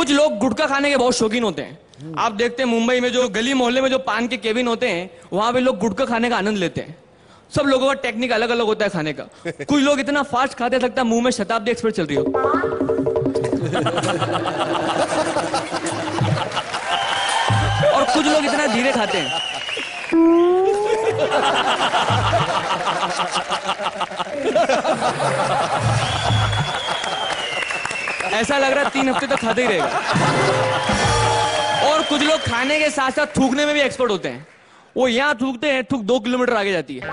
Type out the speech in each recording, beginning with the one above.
कुछ लोग गुटखा खाने के बहुत शौकीन होते हैं। आप देखते हैं मुंबई में जो गली मोहल्ले में जो पान के केबिन होते हैं, वहां पे लोग गुटखा खाने का आनंद लेते हैं। सब लोगों का टेक्निक अलग अलग होता है खाने का। कुछ लोग इतना फास्ट खाते लगता है मुंह में शताब्दी एक्सप्रेस चल रही हो। और कुछ लोग इतना धीरे खाते हैं। ऐसा लग रहा है 3 हफ्ते तक खाते ही रहेगा। और कुछ लोग खाने के साथ साथ थूकने में भी एक्सपर्ट होते हैं। वो यहां थूकते हैं, थूक 2 किलोमीटर आगे जाती है।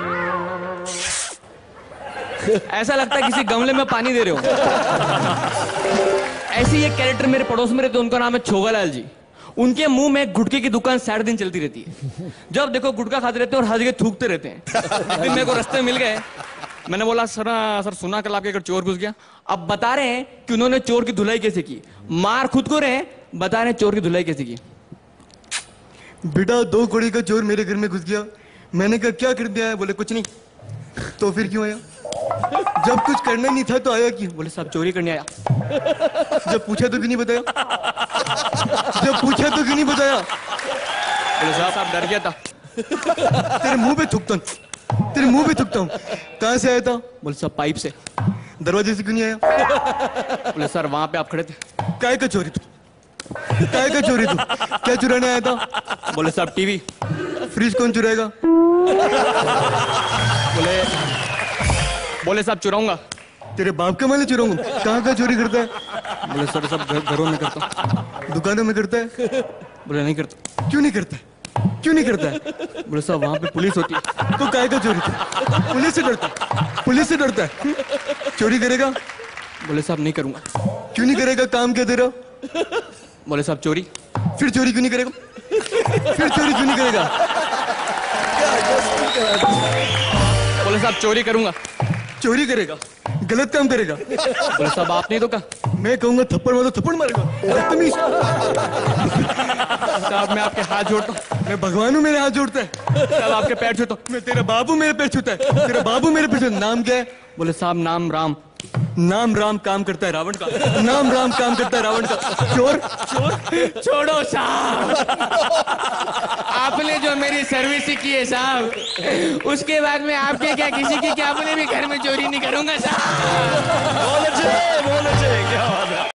ऐसा लगता है किसी गमले में पानी दे रहे हो। ऐसी एक कैरेक्टर मेरे पड़ोस में रहते, उनका नाम है छोगालाल जी। उनके मुंह में गुटखे की दुकान सारे दिन चलती रहती है। जब देखो गुटखा खाते रहते हैं और हर जगह थूकते रहते हैं। एक दिन मेरे को रास्ते में मिल गए, मैंने बोला सर सुना कल आपके घर चोर घुस गया। अब बता रहे हैं कि उन्होंने चोर की धुलाई कैसे की। मार खुद को रहे, बता रहे हैं चोर की धुलाई कैसे की। बेटा 2 कौड़ी का चोर मेरे घर में घुस गया। मैंने कहा क्या कर दिया है? बोले कुछ नहीं। तो फिर क्यों आया? जब कुछ करना नहीं था तो आया क्यों? बोले साहब चोरी करने आया। जब पूछा तो क्यों नहीं बताया? जब पूछा तो क्यों नहीं बताया? बोले साहब डर गया था। तेरे मुंह पे थूकता हूं, तेरे मुंह पे थूकता हूं। कहां से आया था? बोले साहब पाइप से। दरवाजे से क्यों नहीं आया? बोले सर वहां पे आप खड़े थे। काय का चोरी तू? काय का चोरी तू? क्या चुराने आया था? बोले साहब टीवी। फ्रिज कौन चुराएगा? बोले साहब चुराऊंगा। तेरे बाप का माल चुराऊंगा। कहाँ का चोरी करता है? बोले सर सब घरों में करता हूं। दुकानों में करता है? बोले नहीं करता। क्यों नहीं करता है? क्यों नहीं करता है? बोले साहब वहां पे पुलिस होती है। तो काय का चोरी था? पुलिस से डरता है? पुलिस से डरता है? चोरी करेगा? बोले साहब नहीं करूंगा। क्यों नहीं करेगा? काम क्या तेरा? बोले साहब चोरी। फिर चोरी क्यों नहीं करेगा? फिर चोरी क्यों नहीं करेगा? बोले साहब चोरी करूंगा। चोरी करेगा? गलत काम करेगा? बोले साहब आप नहीं तो कहा। मैं कहूंगा थप्पड़ मारो, थप्पड़ मारेगा। बदतमीज। साहब मैं आपके हाथ जोड़ता हूँ। मैं भगवान हूँ, मेरे हाथ जोड़ता है। साहब आपके पैर छूता हूँ। मैं तेरा बाबू मेरे पैर छूता है। तेरा बाबू मेरे पैर छूता है। नाम क्या है? बोले साहब नाम राम। नाम राम काम करता है रावण का। नाम राम काम करता है रावण का। चोर चोर छोड़ो साहब। आपने जो मेरी सर्विस की है साहब, उसके बाद में आपके क्या किसी की क्या अपने भी घर में चोरी नहीं करूंगा साहब। बोले क्या बात है।